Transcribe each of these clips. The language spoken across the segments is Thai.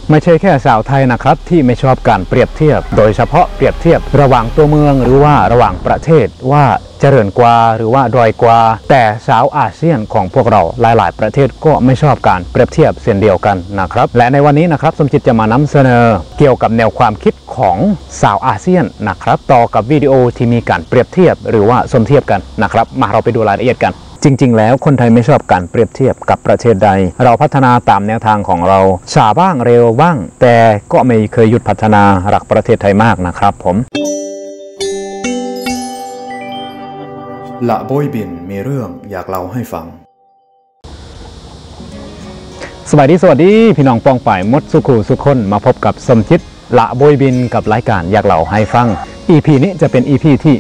ไม่ใช่แค่ชาวไทยนะครับที่ไม่ชอบการเปรียบเทียบโดยเฉพาะเปรียบเทียบระหว่างตัวเมืองหรือว่าระหว่างประเทศว่าเจริญกว่าหรือว่าด้อยกว่าแต่ชาวอาเซียนของพวกเราหลายๆประเทศก็ไม่ชอบการเปรียบเทียบเช่นเดียวกันนะครับและในวันนี้นะครับสมจิตจะมานำเสนอเกี่ยวกับแนวความคิดของชาวอาเซียนนะครับต่อกับวิดีโอที่มีการเปรียบเทียบหรือว่าสมเทียบกันนะครับมาเราไปดูรายละเอียดกันจริงๆแล้วคนไทยไม่ชอบการเปรียบเทียบกับประเทศใดเราพัฒนาตามแนวทางของเราช้าบ้างเร็วบ้างแต่ก็ไม่เคยหยุดพัฒนารักประเทศไทยมากนะครับผมละโบยบินมีเรื่องอยากเล่าให้ฟังสวัสดีพี่น้องปองป่ายมดสุขุสุขคนมาพบกับสมจิตละโบยบินกับรายการอยากเล่าให้ฟัง EP นี้จะเป็น EP ที่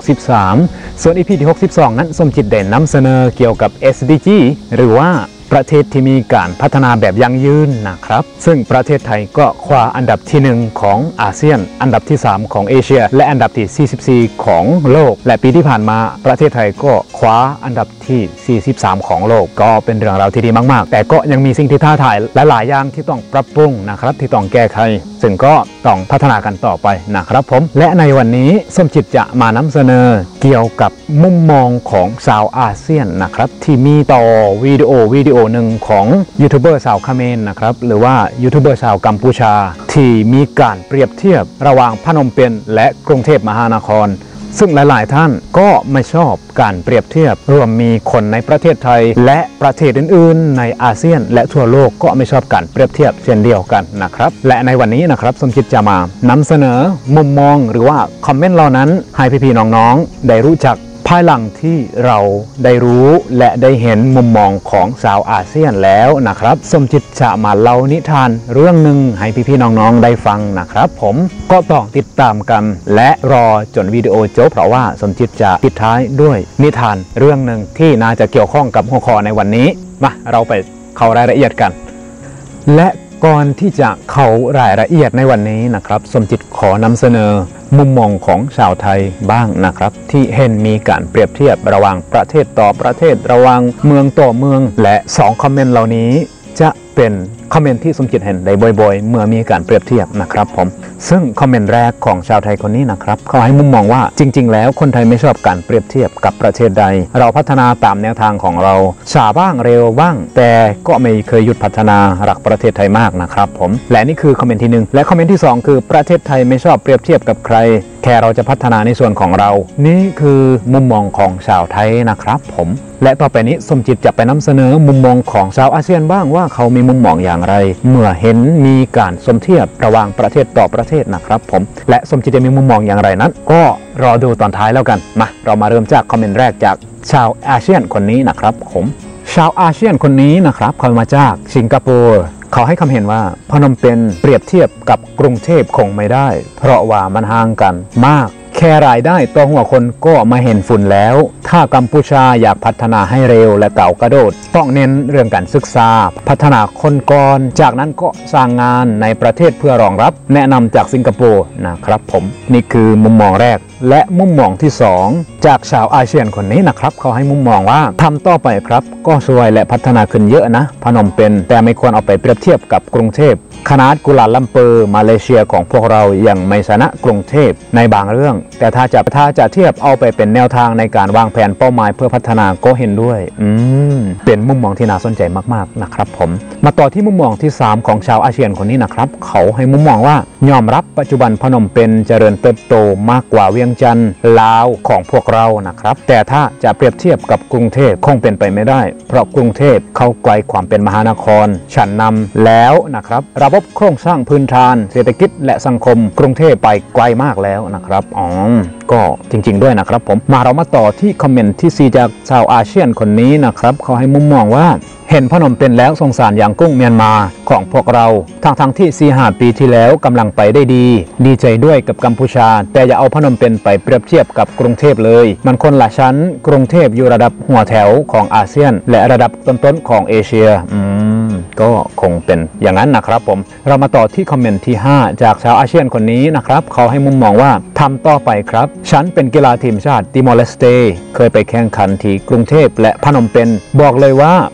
63ส่วน EP ที่62นั้นสมจิตได้นำเสนอเกี่ยวกับ SDG หรือว่าประเทศที่มีการพัฒนาแบบยั่งยืนนะครับซึ่งประเทศไทยก็คว้าอันดับที่1ของอาเซียนอันดับที่3ของเอเชียและอันดับที่44ของโลกและปีที่ผ่านมาประเทศไทยก็คว้าอันดับที่43ของโลกก็เป็นเรื่องราวที่ดีมากๆแต่ก็ยังมีสิ่งที่ท้าทายหลายๆอย่างที่ต้องปรับปรุงนะครับที่ต้องแก้ไขซึ่งก็ต้องพัฒนากันต่อไปนะครับผมและในวันนี้สมจิตจะมานำเสนอเกี่ยวกับมุมมองของชาวอาเซียนนะครับที่มีต่อวิดีโอหนึ่งของยูทูบเบอร์ชาวเขมรนะครับหรือว่ายูทูบเบอร์ชาวกัมพูชาที่มีการเปรียบเทียบระหว่างพนมเปญและกรุงเทพมหานครซึ่งหลายๆท่านก็ไม่ชอบการเปรียบเทียบรวมมีคนในประเทศไทยและประเทศอื่นๆในอาเซียนและทั่วโลกก็ไม่ชอบการเปรียบเทียบเช่นเดียวกันนะครับและในวันนี้นะครับสมคิดจะมานำเสนอมุมมองหรือว่าคอมเมนต์เหล่านั้นให้พี่ๆน้องๆได้รู้จักภายหลังที่เราได้รู้และได้เห็นมุมมองของชาวอาเซียนแล้วนะครับสมจิตจะมาเล่านิทานเรื่องหนึ่งให้พี่ๆน้องๆได้ฟังนะครับผมก็ต้องติดตามกันและรอจนวิดีโอจบเพราะว่าสมจิตจะปิดท้ายด้วยนิทานเรื่องหนึ่งที่น่าจะเกี่ยวข้องกับหัวข้อในวันนี้มาเราไปเข้ารายละเอียดกันและก่อนที่จะเข้ารายละเอียดในวันนี้นะครับสมจิตขอนำเสนอมุมมองของชาวไทยบ้างนะครับที่เห็นมีการเปรียบเทียบระหว่างประเทศต่อประเทศระหว่างเมืองต่อเมืองและ2คอมเมนต์เหล่านี้จะเป็นคอมเมนต์ที่สมจิตเห็นได้บ่อยๆเมื่อมีการเปรียบเทียบนะครับผมซึ่งคอมเมนต์แรกของชาวไทยคนนี้นะครับเขาให้มุมมองว่าจริงๆแล้วคนไทยไม่ชอบการเปรียบเทียบกับประเทศใดเราพัฒนาตามแนวทางของเราช้าบ้างเร็วบ้างแต่ก็ไม่เคยหยุดพัฒนารักประเทศไทยมากนะครับผมและนี่คือคอมเมนต์ที่1และคอมเมนต์ที่2คือประเทศไทยไม่ชอบเปรียบเทียบกับใครแค่เราจะพัฒนาในส่วนของเรานี่คือมุมมองของชาวไทยนะครับผมและต่อไปนี้สมจิตจะไปนำเสนอมุมมองของชาวอาเซียนบ้างว่าเขามีมุมมองอย่างไรเมื่อเห็นมีการสมเทียบระหว่างประเทศต่อประเทศนะครับผมและสมจิตจะมีมุมมองอย่างไรนั้นก็รอดูตอนท้ายแล้วกันมาเรามาเริ่มจากคอมเมนต์แรกจากชาวอาเซียนคนนี้นะครับผมชาวอาเซียนคนนี้นะครับเขามาจากสิงคโปร์เขาให้คำเห็นว่าพนมเปญเปรียบเทียบกับกรุงเทพคงไม่ได้เพราะว่ามันห่างกันมากแค่รายได้ต่อหัวคนก็มาเห็นฝุ่นแล้วถ้ากัมพูชาอยากพัฒนาให้เร็วและเก่ากระโดดต้องเน้นเรื่องการศึกษาพัฒนาคนก่อนจากนั้นก็สร้างงานในประเทศเพื่อรองรับแนะนำจากสิงคโปร์นะครับผมนี่คือมุมมองแรกและมุมมองที่2จากชาวอาเซียนคนนี้นะครับเขาให้มุมมองว่าทำต่อไปครับก็สวยและพัฒนาขึ้นเยอะนะพนมเปญแต่ไม่ควรเอาไปเปรียบเทียบกับกรุงเทพขนาดกุลาลัมเปอร์มาเลเซียของพวกเรายังไม่ชนะกรุงเทพในบางเรื่องแต่ถ้าจะเทียบเอาไปเป็นแนวทางในการวางแผนเป้าหมายเพื่อพัฒนาก็เห็นด้วยเป็นมุมมองที่น่าสนใจมากๆนะครับผมมาต่อที่มุมมองที่3ของชาวอาเซียนคนนี้นะครับเขาให้มุมมองว่ายอมรับปัจจุบันพนมเปญเจริญเติบโตมากกว่าเวียงจันทร์ลาวของพวกเรานะครับแต่ถ้าจะเปรียบเทียบกับกรุงเทพคงเป็นไปไม่ได้เพราะกรุงเทพเข้าไกลความเป็นมหานครชั้นนำแล้วนะครับระบบโครงสร้างพื้นฐานเศรษฐกิจและสังคมกรุงเทพไปไกลมากแล้วนะครับก็จริงๆด้วยนะครับผมเรามาต่อที่คอมเมนต์ที่4จากชาวอาเซียนคนนี้นะครับเขาให้มุมมองว่าเห็นพนมเปญแล้วสงสารอย่างกุ้งเมียนมาของพวกเราทั้งที่ 4-5 ปีที่แล้วกำลังไปได้ดีใจด้วยกับกัมพูชาแต่อย่าเอาพนมเปญไปเปรียบเทียบกับกรุงเทพเลยมันคนละชั้นกรุงเทพอยู่ระดับหัวแถวของอาเซียนและระดับต้นๆของเอเชียก็คงเป็นอย่างนั้นนะครับผมเรามาต่อที่คอมเมนต์ที่5จากชาวอาเซียนคนนี้นะครับเขาให้มุมมองว่าทำต่อไปครับฉันเป็นกีฬาทีมชาติติมอร์เลสเตเคยไปแข่งขันที่กรุงเทพและพนมเปญบอกเลยว่าพนมเป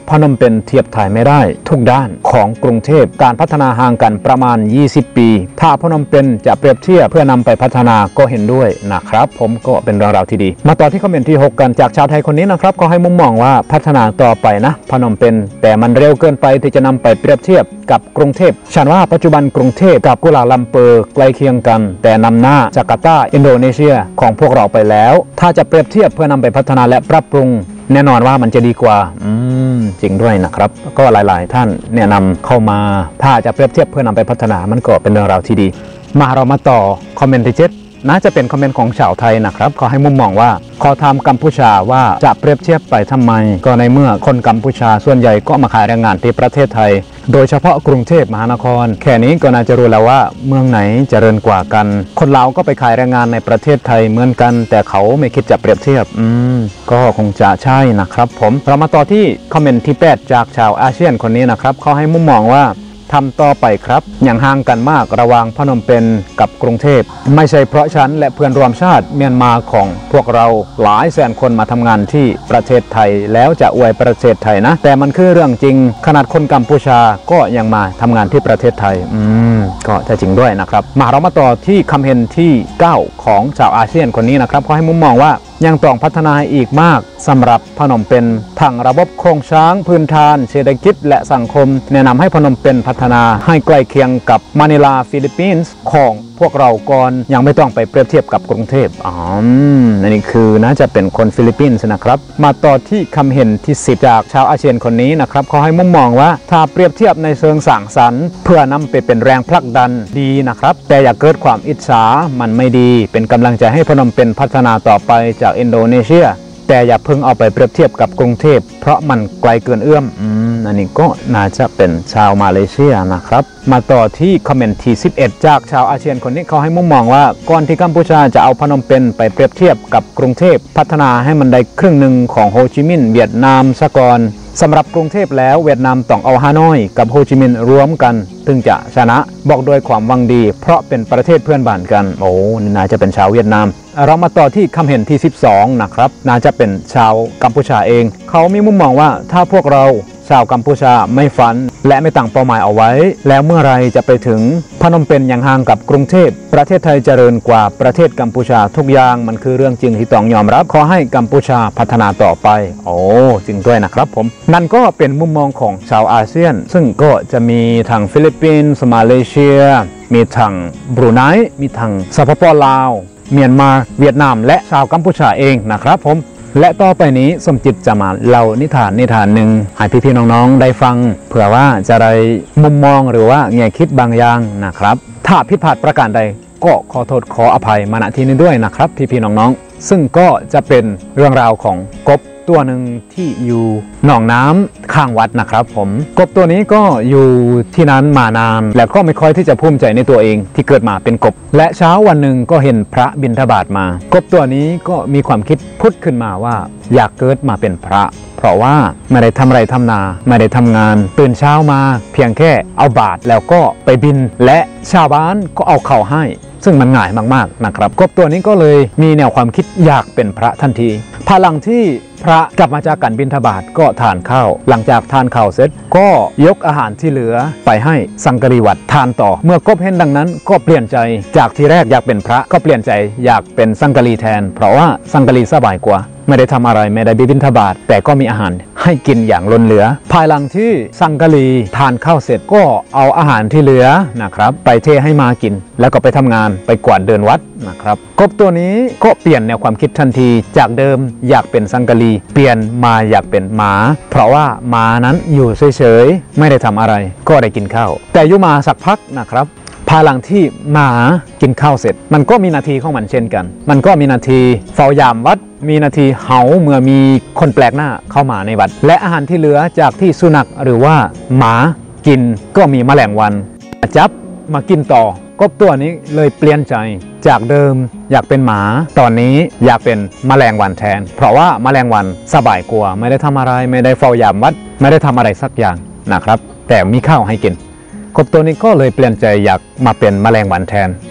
เป็นเทียบถ่ายไม่ได้ทุกด้านของกรุงเทพการพัฒนาห่างกันประมาณ20 ปีถ้าพนมเปญจะเปรียบเทียบเพื่อนำไปพัฒนาก็เห็นด้วยนะครับผมก็เป็นเรื่องราวที่ดีมาต่อที่คอมเมนต์ที่6กันจากชาวไทยคนนี้นะครับก็ให้มุมมองว่าพัฒนาต่อไปนะพนมเปญแต่มันเร็วเกินไปที่จะนำไปเปรียบเทียบกับกรุงเทพฉันว่าปัจจุบันกรุงเทพกับกุลาลัมเปอร์ใกล้เคียงกันแต่นำหน้าจาการ์ตาอินโดนีเซียของพวกเราไปแล้วถ้าจะเปรียบเทียบเพื่อนำไปพัฒนาและปรับปรุงแน่นอนว่ามันจะดีกว่าจริงด้วยนะครับก็หลายๆท่านแนะนำเข้ามาถ้าจะเปรียบเทียบเพื่อนำไปพัฒนามันก็เป็นเรื่องราวที่ดีเรามาต่อคอมเมนต์ที่7น่าจะเป็นคอมเมนต์ของชาวไทยนะครับเขาให้มุมมองว่าขอถามกัมพูชาว่าจะเปรียบเทียบไปทำไมก็ในเมื่อคนกัมพูชาส่วนใหญ่ก็มาขายแรงงานที่ประเทศไทยโดยเฉพาะกรุงเทพมหานครแค่นี้ก็น่าจะรู้แล้วว่าเมืองไหนเจริญกว่ากันคนลาวก็ไปขายแรงงานในประเทศไทยเหมือนกันแต่เขาไม่คิดจะเปรียบเทียบก็คงจะใช่นะครับผมเรามาต่อที่คอมเมนต์ที่8จากชาวอาเซียนคนนี้นะครับเขาให้มุมมองว่าทำต่อไปครับอย่างห่างกันมากระหว่างพนมเปญกับกรุงเทพไม่ใช่เพราะฉันและเพื่อนร่วมชาติเมียนมาของพวกเราหลายแสนคนมาทำงานที่ประเทศไทยแล้วจะอวยประเทศไทยนะแต่มันคือเรื่องจริงขนาดคนกัมพูชาก็ยังมาทำงานที่ประเทศไทยก็จะจริงด้วยนะครับเรามาต่อที่คำเห็นที่9ของชาวอาเซียนคนนี้นะครับเขาให้มุมมองว่ายังต้องพัฒนาอีกมากสำหรับพนมเปญทั้งระบบโครงสร้างพื้นฐานเศรษฐกิจและสังคมแนะนำให้พนมเปญพัฒนาให้ใกล้เคียงกับมะนิลาฟิลิปปินส์ของพวกเราก่อนยังไม่ต้องไปเปรียบเทียบกับกรุงเทพนี่คือน่าจะเป็นคนฟิลิปปินส์นะครับมาต่อที่คำเห็นที่10จากชาวอาเซียนคนนี้นะครับเขาให้มุมมองว่าถ้าเปรียบเทียบในเชิงสร้างสรรค์เพื่อนำไปเป็นแรงผลักดันดีนะครับแต่อย่าเกิดความอิจฉามันไม่ดีเป็นกำลังใจให้พนมเปญพัฒนาต่อไปจากอินโดนีเซียแต่อย่าเพิ่งเอาไปเปรียบเทียบกับกรุงเทพเพราะมันไกลเกินเอื้อมอันนี้ก็น่าจะเป็นชาวมาเลเซียนะครับมาต่อที่คอมเมนต์ที่11จากชาวอาเซียนคนนี้เขาให้มุมมองว่าก่อนที่กัมพูชาจะเอาพนมเปญไปเปรียบเทียบกับกรุงเทพพัฒนาให้มันได้ครึ่งหนึ่งของโฮจิมินห์เวียดนามซะก่อนสำหรับกรุงเทพแล้วเวียดนามต้องเอาฮานอยกับโฮจิมินห์รวมกันถึงจะชนะบอกโดยความหวังดีเพราะเป็นประเทศเพื่อนบ้านกันนี่น่าจะเป็นชาวเวียดนามเรามาต่อที่คำเห็นที่12นะครับน่าจะเป็นชาวกัมพูชาเองเขามีมุมมองว่าถ้าพวกเราชาวกัมพูชาไม่ฝันและไม่ตั้งเป้าหมายเอาไว้แล้วเมื่อไรจะไปถึงพนมเปญอย่างห่างกับกรุงเทพประเทศไทยเจริญกว่าประเทศกัมพูชาทุกอย่างมันคือเรื่องจริงที่ต้องยอมรับขอให้กัมพูชาพัฒนาต่อไปจริงด้วยนะครับผมนั่นก็เป็นมุมมองของชาวอาเซียนซึ่งก็จะมีทางฟิลิปปินส์มาเลเซียมีทางบรูไนมีทางสปป.ลาวเมียนมาเวียดนามและชาวกัมพูชาเองนะครับผมและต่อไปนี้สมจิตจะมาเล่านิทานหนึ่งให้พี่ๆน้องๆได้ฟังเผื่อว่าจะได้มุมมองหรือว่าแง่คิดบางอย่างนะครับถ้าผิดพลาดประการใดก็ขอโทษขออภัยมาณที่นี้ด้วยนะครับพี่ๆน้องๆซึ่งก็จะเป็นเรื่องราวของกบตัวหนึ่งที่อยู่หนองน้ำข้างวัดนะครับผมกบตัวนี้ก็อยู่ที่นั้นมานานและก็ไม่ค่อยที่จะภูมิใจในตัวเองที่เกิดมาเป็นกบและเช้าวันหนึ่งก็เห็นพระบิณฑบาตมากบตัวนี้ก็มีความคิดพุทธขึ้นมาว่าอยากเกิดมาเป็นพระเพราะว่าไม่ได้ทำไรทำนาไม่ได้ทำงานตื่นเช้ามาเพียงแค่เอาบาตรแล้วก็ไปบิณและชาวบ้านก็เอาข้าวให้ซึ่งมันง่ายมากๆนะครับกบตัวนี้ก็เลยมีแนวความคิดอยากเป็นพระทันทีพอหลังที่พระกลับมาจากการบิณฑบาตก็ทานข้าวหลังจากทานข้าวเสร็จก็ยกอาหารที่เหลือไปให้สังกรีวัดทานต่อเมื่อกบเห็นดังนั้นก็เปลี่ยนใจจากที่แรกอยากเป็นพระก็เปลี่ยนใจอยากเป็นสังกรีแทนเพราะว่าสังกรีสบายกว่าไม่ได้ทำอะไรไม่ได้บิณฑบาตแต่ก็มีอาหารให้กินอย่างล้นเหลือภายหลังที่สังกรีทานข้าวเสร็จก็เอาอาหารที่เหลือนะครับไปเทให้มากินแล้วก็ไปทำงานไปกวาดเดินวัดนะครับกบตัวนี้ก็เปลี่ยนแนวความคิดทันทีจากเดิมอยากเป็นสังกรีเปลี่ยนมาอยากเป็นหมาเพราะว่าหมานั้นอยู่เฉยๆไม่ได้ทำอะไรก็ได้กินข้าวแต่อยู่มาสักพักนะครับภายหลังที่หมากินข้าวเสร็จมันก็มีนาทีของมันเช่นกันมันก็มีนาทีเฝ้ายามวัดมีนาทีเห่าเมื่อมีคนแปลกหน้าเข้ามาในวัดและอาหารที่เหลือจากที่สุนัขหรือว่าหมากินก็มีแมลงวันจับมากินต่อกบตัวนี้เลยเปลี่ยนใจจากเดิมอยากเป็นหมาตอนนี้อยากเป็นแมลงวันแทนเพราะว่าแมลงวันสบายกว่าไม่ได้ทำอะไรไม่ได้เฝ้ายามวัดไม่ได้ทำอะไรสักอย่างนะครับแต่มีข้าวให้กินกบตัวนี้ก็เลยเปลี่ยนใจอยากมาเป็นแมลงวันแทน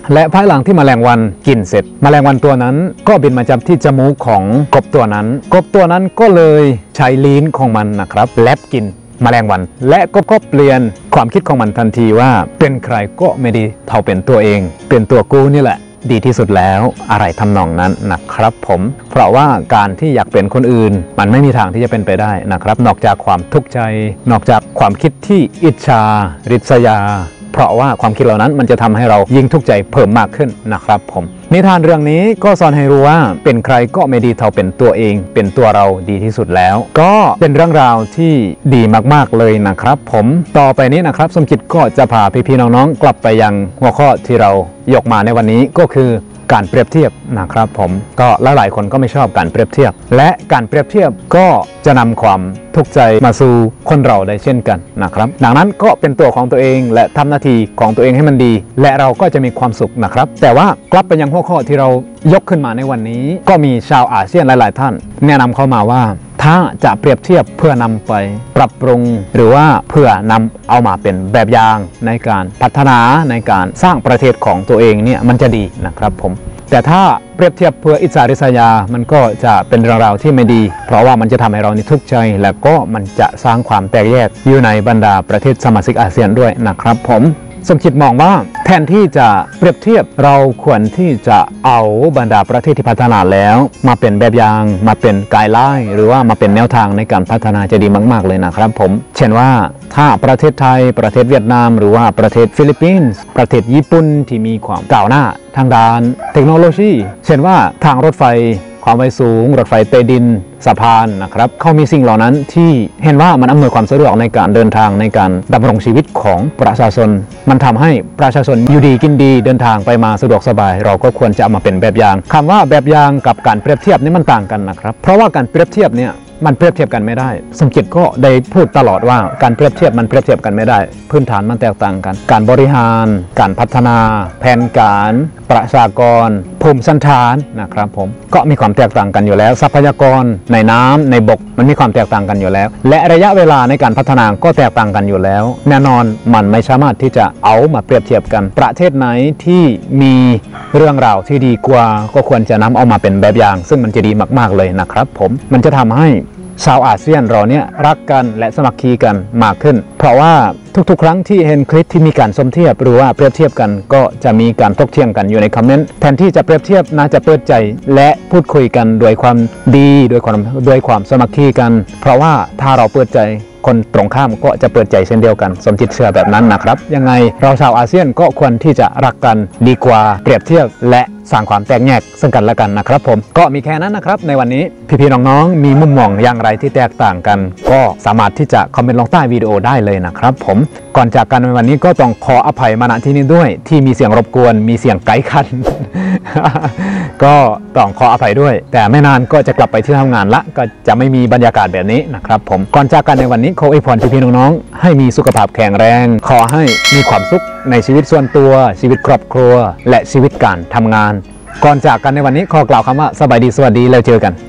และภายหลังที่แมลงวันกินเสร็จแมลงวันตัวนั้นก็บินมาจับที่จมูกของกบตัวนั้นกบตัวนั้นก็เลยใช้ลิ้นของมันนะครับแลบกินแมลงวันและก็เปลี่ยนความคิดของมันทันทีว่าเป็นใครก็ไม่ดีเท่าเป็นตัวเองเป็นตัวกูนี่แหละดีที่สุดแล้วอะไรทำนองนั้นนะครับผมเพราะว่าการที่อยากเป็นคนอื่นมันไม่มีทางที่จะเป็นไปได้นะครับนอกจากความทุกข์ใจนอกจากความคิดที่อิจฉาริษยาเพราะว่าความคิดเหล่านั้นมันจะทำให้เรายิ่งทุกข์ใจเพิ่มมากขึ้นนะครับผมนิทานเรื่องนี้ก็สอนให้รู้ว่าเป็นใครก็ไม่ดีเท่าเป็นตัวเองเป็นตัวเราดีที่สุดแล้วก็เป็นเรื่องราวที่ดีมากๆเลยนะครับผมต่อไปนี้นะครับสมคิดก็จะพาพี่ๆน้องๆกลับไปยังหัวข้อที่เรายกมาในวันนี้ก็คือการเปรียบเทียบนะครับผมก็หลายๆคนก็ไม่ชอบการเปรียบเทียบและการเปรียบเทียบก็จะนำความทุกข์ใจมาสู่คนเราได้เช่นกันนะครับดังนั้นก็เป็นตัวของตัวเองและทำหน้าที่ของตัวเองให้มันดีและเราก็จะมีความสุขนะครับแต่ว่ากลับไปยังหัวข้อที่เรายกขึ้นมาในวันนี้ก็มีชาวอาเซียนหลายๆท่านแนะนำเข้ามาว่าถ้าจะเปรียบเทียบเพื่อนำไปปรับปรุงหรือว่าเพื่อนำเอามาเป็นแบบอย่างในการพัฒนาในการสร้างประเทศของตัวเองเนี่ยมันจะดีนะครับผมแต่ถ้าเปรียบเทียบเพื่ออิจฉาริษยามันก็จะเป็นเรื่องราวที่ไม่ดีเพราะว่ามันจะทำให้เรานี่ทุกข์ใจและก็มันจะสร้างความแตกแยกอยู่ในบรรดาประเทศสมาชิกอาเซียนด้วยนะครับผมสมคิดมองว่าแทนที่จะเปรียบเทียบเราควรที่จะเอาบรรดาประเทศที่พัฒนาแล้วมาเป็นแบบอย่างมาเป็นไกด์ไลน์หรือว่ามาเป็นแนวทางในการพัฒนาจะดีมากๆเลยนะครับผมเช่นว่าถ้าประเทศไทยประเทศเวียดนามหรือว่าประเทศฟิลิปปินส์ประเทศญี่ปุ่นที่มีความก้าวหน้าทางด้านเทคโนโลยีเช่นว่าทางรถไฟความไวสูงรถไฟใต้ดินสะพานนะครับเขามีสิ่งเหล่านั้นที่เห็นว่ามันอำนวยความสะดวกในการเดินทางในการดำรงชีวิตของประชาชนมันทำให้ประชาชนอยู่ดีกินดีเดินทางไปมาสะดวกสบายเราก็ควรจะเอามาเป็นแบบอย่างคำว่าแบบอย่างกับการเปรียบเทียบนี่มันต่างกันนะครับเพราะว่าการเปรียบเทียบเนี่ยมันเปรียบเทียบกันไม่ได้สมคิดก็ได้พูดตลอดว่าการเปรียบเทียบมันเปรียบเทียบกันไม่ได้พื้นฐานมันแตกต่างกันการบริหารการพัฒนาแผนการประชากรภูมิสันฐานนะครับผมก็มีความแตกต่างกันอยู่แล้วทรัพยากรในน้ำในบกมันมีความแตกต่างกันอยู่แล้วและระยะเวลาในการพัฒนาก็แตกต่างกันอยู่แล้วแน่นอนมันไม่สามารถที่จะเอามาเปรียบเทียบกันประเทศไหนที่มีเรื่องราวที่ดีกว่าก็ควรจะนำเอามาเป็นแบบอย่างซึ่งมันจะดีมากๆเลยนะครับผมมันจะทำให้ชาวอาเซียนเราเนี่ยรักกันและสมัครคีกันมากขึ้นเพราะว่าทุกๆครั้งที่เห็นคลิปที่มีการสมเทียบหรือว่าเปรียบเทียบกันก็จะมีการถกเถียงกันอยู่ในคอมเมนต์แทนที่จะเปรียบเทียบน่าจะเปิดใจและพูดคุยกันด้วยความดีด้วยความสมัครคีกันเพราะว่าถ้าเราเปิดใจคนตรงข้ามก็จะเปิดใจเช่นเดียวกันสมจิตเชื่อแบบนั้นนะครับยังไงเราชาวอาเซียนก็ควรที่จะรักกันดีกว่าเปรียบเทียบและสร้างความแตกแยกซึ่งกันและกันนะครับผมก็มีแค่นั้นนะครับในวันนี้พี่ๆน้องๆมีมุมมองอย่างไรที่แตกต่างกันก็สามารถที่จะคอมเมนต์ลงใต้วิดีโอได้เลยนะครับผมก่อนจากกันในวันนี้ก็ต้องขออภัยมาณที่นี้ด้วยที่มีเสียงรบกวนมีเสียงไกด์คัน ก็ต้องขออภัยด้วยแต่ไม่นานก็จะกลับไปที่ทำงานละก็จะไม่มีบรรยากาศแบบนี้นะครับผมก่อนจากกันในวันนี้ขออวยพรพี่ๆน้องๆให้มีสุขภาพแข็งแรงขอให้มีความสุขในชีวิตส่วนตัวชีวิตครอบครัวและชีวิตการทำงานก่อนจากกันในวันนี้ขอกล่าวคำว่าสบายดีสวัสดีแล้วเจอกัน